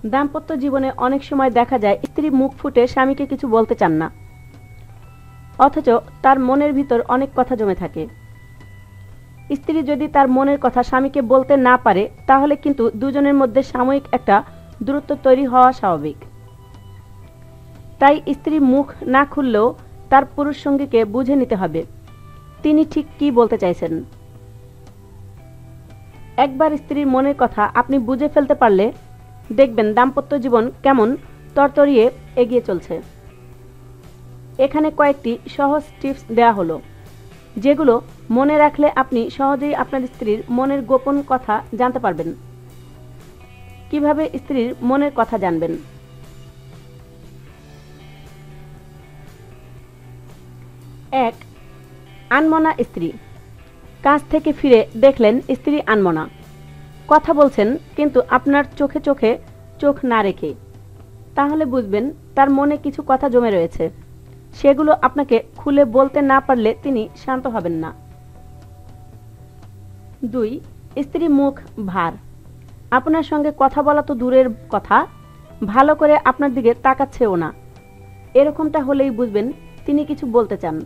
দাম্পত্য জীবনে অনেক সময় দেখা যায় স্ত্রী মুখ ফুটে স্বামীকে কিছু বলতে চান না, অথচ তার মনের ভিতর অনেক কথা জমে থাকে। স্ত্রী যদি তার মনের কথা স্বামীকে বলতে না পারে, তাহলে কিন্তু দুজনের মধ্যে সাময়িক একটা দূরত্ব তৈরি হওয়া স্বাভাবিক। তাই স্ত্রী মুখ না খুললেও তার পুরুষ সঙ্গীকে বুঝে নিতে হবে তিনি ঠিক কী বলতে চাইছেন। একবার স্ত্রীর মনের কথা আপনি বুঝে ফেলতে পারলে দেখবেন দাম্পত্য জীবন কেমন তরতরিয়ে এগিয়ে চলছে। এখানে কয়েকটি সহজ টিপস দেওয়া হলো, যেগুলো মনে রাখলে আপনি সহজেই আপনার স্ত্রীর মনের গোপন কথা জানতে পারবেন। কিভাবে স্ত্রীর মনের কথা জানবেন? 1. আনমনা স্ত্রী। কাজ থেকে ফিরে দেখলেন স্ত্রী আনমনা, কথা বলছেন কিন্তু আপনার চোখে চোখে চোখ না রেখে, তাহলে বুঝবেন তার মনে কিছু কথা জমে রয়েছে। সেগুলো আপনাকে খুলে বলতে না পারলে তিনি শান্ত হবেন না। 2. স্ত্রী মুখ ভার। আপনার সঙ্গে কথা বলা তো দূরের কথা, ভালো করে আপনার দিকে তাকাচ্ছেও না। এরকমটা হলেই বুঝবেন তিনি কিছু বলতে চান।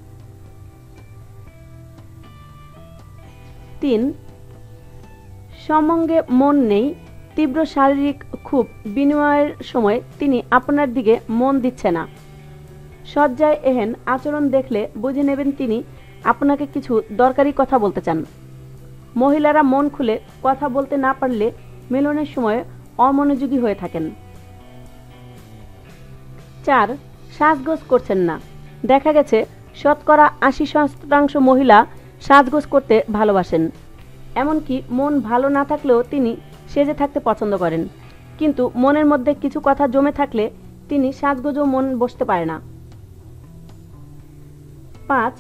3. সমঙ্গে মন নেই, তীব্র শারীরিক ক্ষোভ বিনিময়ের সময় তিনি আপনার দিকে মন দিচ্ছে না। সজ্জায় এহেন আচরণ দেখলে বুঝে নেবেন তিনি আপনাকে কিছু দরকারি কথা বলতে চান। মহিলারা মন খুলে কথা বলতে না পারলে মিলনের সময় অমনোযোগী হয়ে থাকেন। 4. সাজগোজ করছেন না। দেখা গেছে 80% মহিলা সাজগোজ করতে ভালোবাসেন, এমনকি মন ভালো না থাকলেও তিনি সেজে থাকতে পছন্দ করেন, কিন্তু মনের মধ্যে কিছু কথা জমে থাকলে তিনি সাজগোজও মন বসতে পারে না। 5.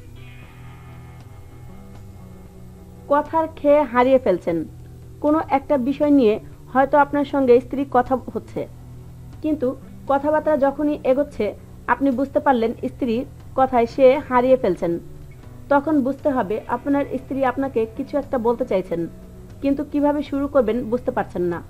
কথার খেয়ে হারিয়ে ফেলছেন। কোনো একটা বিষয় নিয়ে হয়তো আপনার সঙ্গে স্ত্রী কথা হচ্ছে, কিন্তু কথাবার্তা যখনই এগোচ্ছে আপনি বুঝতে পারলেন স্ত্রীর কথায় সে হারিয়ে ফেলছেন। তখন বুঝতে হবে আপনার স্ত্রী আপনাকে কিছু একটা বলতে চাইছেন, কিন্তু কিভাবে শুরু করবেন বুঝতে পারছেন না।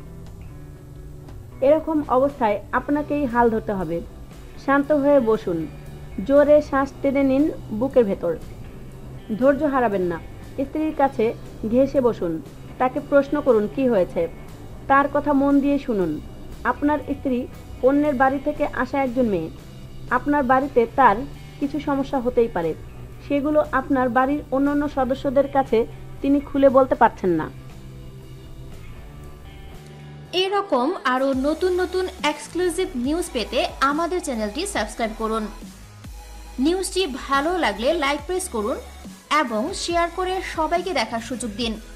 এরকম অবস্থায় আপনাকেই হাল ধরতে হবে। শান্ত হয়ে বসুন, জোরে শ্বাস টেনে নিন বুকের ভেতর। ধৈর্য হারাবেন না, স্ত্রীর কাছে ঘেঁষে বসুন, তাকে প্রশ্ন করুন কি হয়েছে, তার কথা মন দিয়ে শুনুন। আপনার স্ত্রী অন্যের বাড়ি থেকে আসা একজন মেয়ে, আপনার বাড়িতে তার কিছু সমস্যা হতেই পারে, সেগুলো আপনার বাড়ির অন্যান্য সদস্যদের কাছে তিনি খুলে বলতে পারছেন না। এরকম আরো নতুন নতুন এক্সক্লুসিভ নিউজ পেতে আমাদের চ্যানেলটি সাবস্ক্রাইব করুন। নিউজটি ভালো লাগলে লাইক প্রেস করুন এবং শেয়ার করে সবাইকে দেখার সুযোগ দিন।